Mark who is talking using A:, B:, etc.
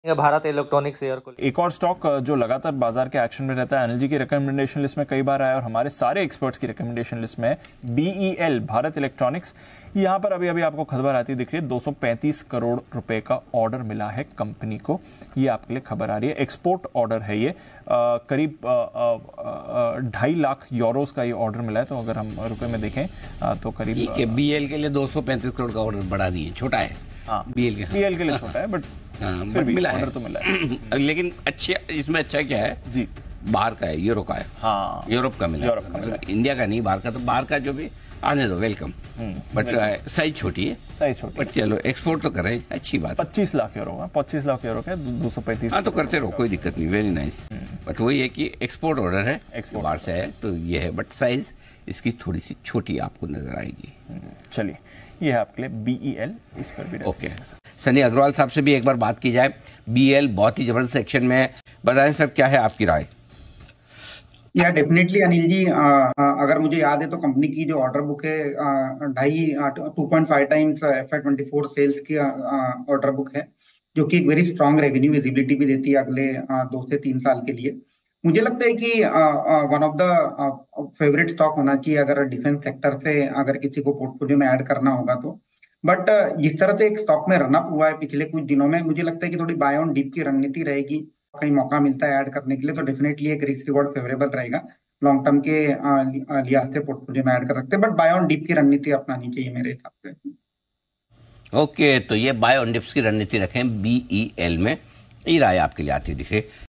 A: Bharat electronics share को।
B: एक और स्टॉक जो लगातार बाजार के एक्शन में रहता है, अनिल जी की रिकमेंडेशन लिस्ट में कई बार आया और हमारे सारे एक्सपर्ट्स की रिकमेंडेशन लिस्ट में BEL, भारत इलेक्ट्रॉनिक्स। यहां पर अभी अभी आपको खबर आती दिख रही है, 235 करोड़ रुपए का ऑर्डर मिला है कंपनी को। ये आपके लिए खबर आ रही है, एक्सपोर्ट ऑर्डर है ये। करीब 2.5 लाख यूरोस का ये ऑर्डर मिला है। तो अगर हम रुपए में देखें तो करीब
C: BL के लिए 235 करोड़ का ऑर्डर बढ़ा दिए, छोटा है।
B: हाँ,
C: BL
B: के लिए छोटा है, बट फिर भी
C: मिला
B: ऑर्डर तो मिला है।
C: लेकिन अच्छे, इसमें अच्छा क्या है
B: जी,
C: बाहर का है, यूरो का है।
B: हाँ,
C: यूरोप का मिला, मतलब इंडिया का नहीं, बाहर का। तो बाहर का जो भी आने दो, वेलकम। बट साइज छोटी है, बट चलो एक्सपोर्ट तो करें, अच्छी बात।
B: 25 लाख यूरो का, 25 लाख यूरो का 235।
C: हाँ, तो करते रहो, कोई दिक्कत नहीं, वेरी नाइस। बट वही है कि एक्सपोर्ट ऑर्डर है, एक्सपोर्ट बाहर से है, तो ये है। बट साइज इसकी थोड़ी सी छोटी आपको नजर आएगी।
B: चलिए, ये है आपके लिए BEL, इस पर भी
C: ओके। सनी अग्रवाल साहब से भी एक बार बात की जाए। BEL बहुत ही जबरदस्त सेक्शन में है, बताएं सर क्या है आपकी राय?
D: या डेफिनेटली अनिल जी, अगर मुझे याद है तो कंपनी की जो ऑर्डर बुक है 2.5 टाइम्स FY24 सेल्स की ऑर्डर बुक है, जो कि एक वेरी स्ट्रांग रेवेन्यू विजिबिलिटी भी देती है अगले 2 से 3 साल के लिए। मुझे लगता है कि one of the favourite stock होना चाहिए अगर डिफेंस सेक्टर से अगर किसी को पोर्टफोलियो में ऐड करना होगा तो। बट जिस तरह से एक स्टॉक में रनअप हुआ है पिछले कुछ दिनों में, मुझे लगता है कि थोड़ी बाय ऑन डिप की रणनीति रहेगी। कहीं मौका मिलता है ऐड करने के लिए तो डेफिनेटली एक रिस्क रिवॉर्ड फेवरेबल रहेगा। लॉन्ग टर्म के लिहाज से पोर्टफोलियो में ऐड कर सकते हैं, बट बाय ऑन डिप की रणनीति अपनानी चाहिए मेरे हिसाब से।
C: ओके, तो ये बाय ऑन डिप्स की रणनीति रखें BEL में, ये राय आपके लिए आती दिखे।